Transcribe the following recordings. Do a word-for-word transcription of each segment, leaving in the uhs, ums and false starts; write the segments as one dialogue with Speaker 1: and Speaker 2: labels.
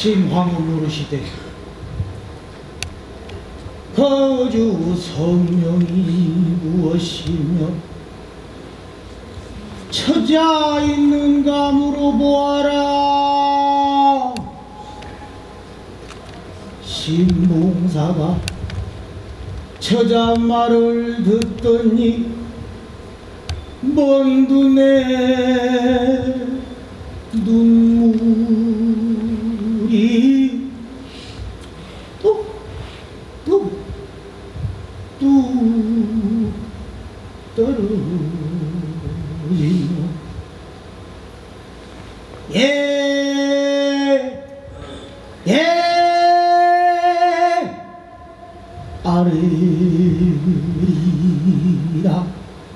Speaker 1: 심황을 노르시되 거주 성명이 무엇이며 처자 있는가 물어보아라. 신봉사가 처자 말을 듣더니 먼 눈에 눈물이 뚝뚝뚝 떨어지며 예, 예, 아르리라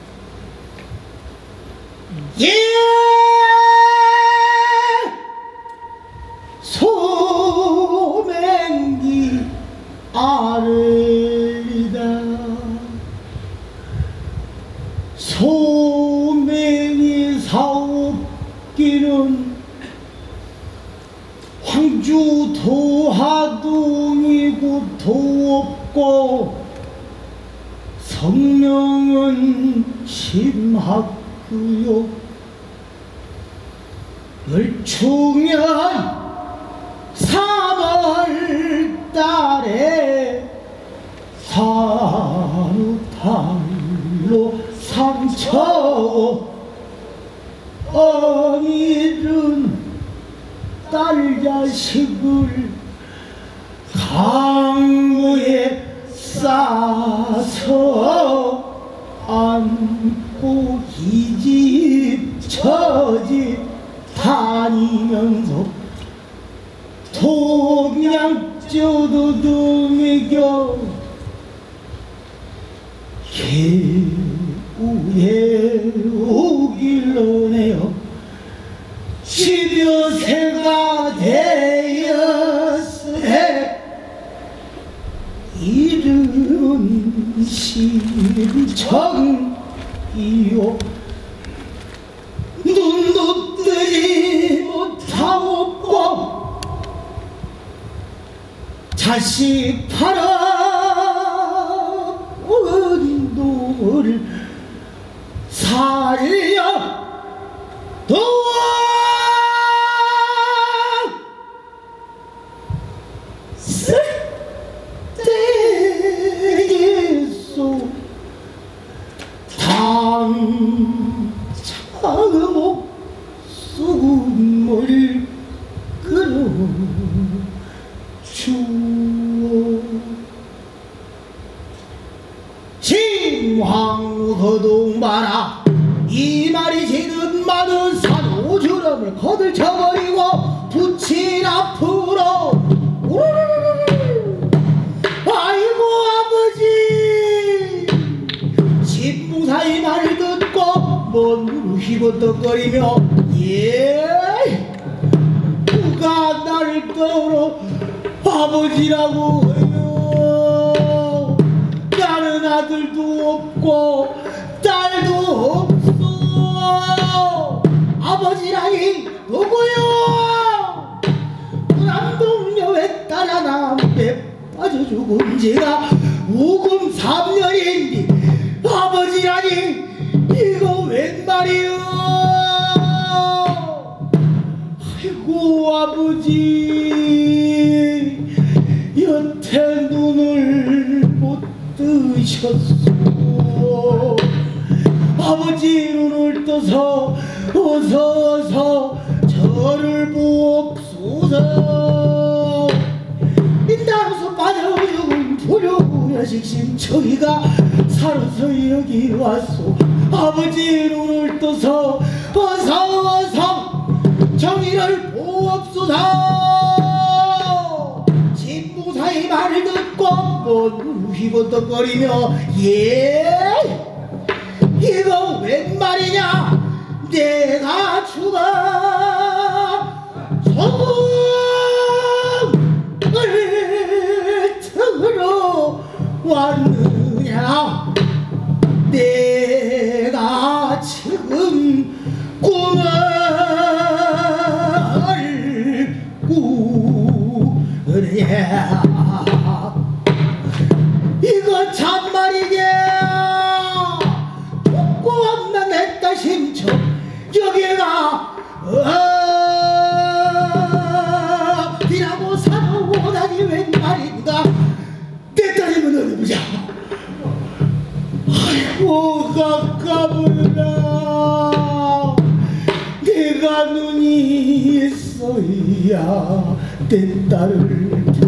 Speaker 1: 예, 소맹기 아르리다. 소맹이 사옵기는 황주 도하동이고 도없고 성명은 심학구요 열충년 삼월달에 산우탈로 상처 어미른 딸 자식을 강무에 싸서 안고 이 집 저 집 다니면서 동양쩌도듬이겨 개우에 오길러내어 십여 세가 되었으에 이름은 신청이요 눈도 뜨지 못하고 자식 팔아 운동을 살려 도와 쓸데있소 당차고 숨을 끌어 주어 심황거동 봐라. 이 말이 지는 많은 산 오주름을 거들쳐버리고 붙인 앞으로 우르르르르. 아이고 아버지. 신봉사 이 말을 듣고 먼 눈을 휘번덕거리며 예 누가 나를 떠러 아버지라고 해요. 나는 아들도 없고 딸도 없어. 아버지라니 누구요? 남동녀에 따라 남에 빠져 죽은 지가 오금 삼 년인데 아버지라니 이거 웬 말이요? 아이고 아버지 여태 눈을 못 뜨셨소. 아버지 눈을 떠서 어서 어서 저를 보옵소서. 인당에서 빠져 죽은 부려운 식심청이가 살아서 여기 왔소. 아버지 눈을 떠서 어서 어서 정의를 보옵소서. 신봉사의 말을 듣고 먼 휘번덕거리며 예 이거 웬 말이냐. 내가 죽어 소금을 틀어 왔느냐. 내가 지금 꿈을 꾸고 딸이야 내 딸을